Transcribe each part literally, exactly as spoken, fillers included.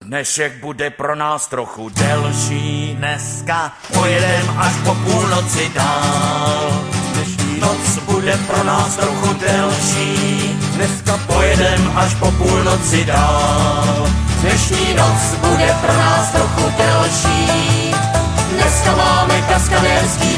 Dnešek bude pro nás trochu delší, dneska pojedem až po půlnoci dál. Dnešní noc bude pro nás trochu delší, dneska pojedem až po půlnoci dál. Dnešní noc bude pro nás trochu delší, dneska máme kaskadérský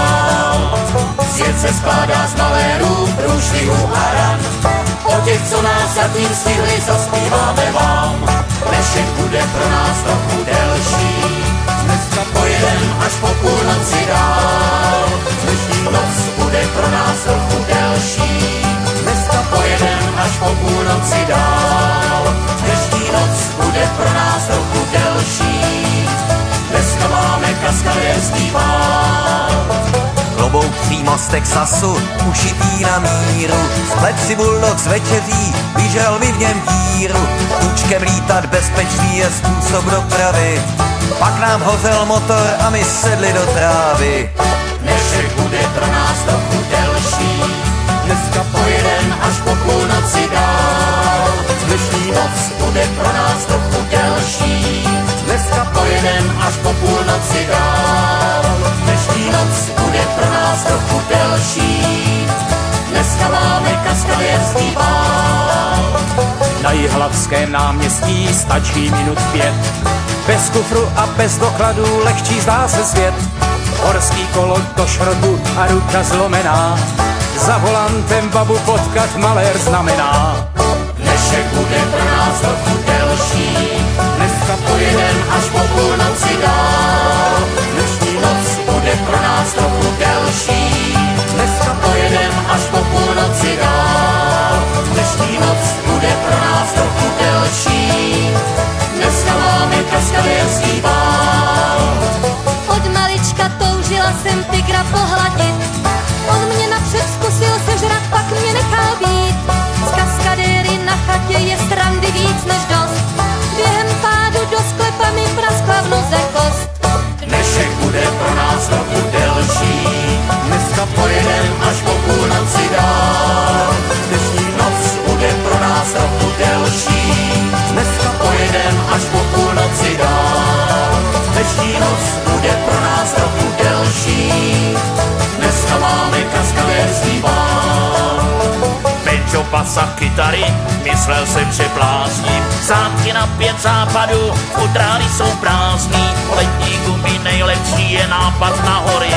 bál. Svět se skládá z malérů, průšvihů a ran, o těch, co nás zatím stihli, zaspíváme vám. Dnešek bude pro nás trochu delší, dneska pojedem až po půlnoci dál. Dnešní noc bude pro nás trochu delší, dneska pojedem až po půlnoci dál. Dnešní noc bude pro nás trochu delší, dneska máme kaskadérský bál. Klobouk přímo z Texasu, ušitý na míru, splet si bulldog z večeří, vyžral mi v něm díru. Tučkem lítat bezpečný je způsob dopravy, pak nám hozel motor a my sedli do trávy. Dnešek bude pro nás trochu delší, dneska pojedem až po půlnoci dál. Dnešní noc bude pro nás trochu delší, dneska pojedem až po půlnoci dál. Dnešní noc bude pro nás trochu delší, dneska máme kaskadérský bál. Na Jihlavském náměstí stačí minut pět, bez kufru a bez dokladů lehčí zdá se svět. Horský kolo do šrotu a ruka zlomená, za volantem babu potkat malér znamená. Dnešek bude pro nás trochu delší, dneska pojedem až po půlnoci dál. Dnešní noc bude pro nás trochu delší, dneska pojedem až po půlnoci dál. Dnešní noc bude pro nás trochu delší, dneska máme kaskadérský bál. Od malička toužila jsem tygra pohladit, on mě napřed zkusil sežrat, pak mě nechal být. Z kaskadéry na chatě je srandy víc než dost, během pádu do sklepa mi praskla v noze kost. Dnešek bude pro nás trochu delší, dneska pojedem až po půlnoci dál. Dnešní noc bude pro nás trochu delší, dneska pojedem až po půlnoci dál. Dnešní noc bude pro nás trochu delší, dneska máme kaskadérský bál. Benčo, pasach, kytary, myslel jsem, že blázním. Zámky na pět západů, futrály jsou prázdný. Letní gumy nejlepší je nápad na hory,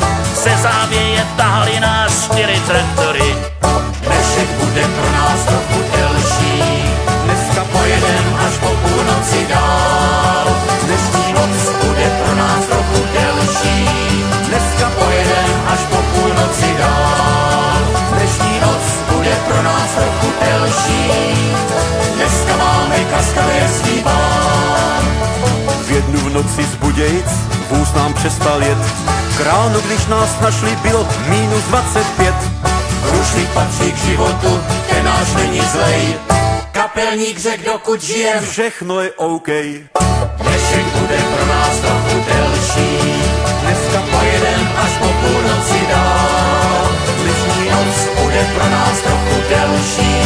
se závěje tahali nás čtyři traktory. Dnešek bude pro nás trochu delší, dneska pojedem až po půlnoci dál. Dnešní noc bude pro nás trochu delší, dneska pojedem až po půlnoci dál. Dnešní noc bude pro nás trochu delší, dneska máme kaskadérský bál. V jednu v noci z Budějic vůz nám přestal jet, k ránu, když nás našli, bylo minus dvacet pět. Průšvih patří k životu, ten náš není zlej, kapelník řek, dokud žijem, Všechno je OK. dnešek bude pro nás trochu delší, dneska pojedem až po půlnoci dál. Dnešní noc bude pro nás trochu delší,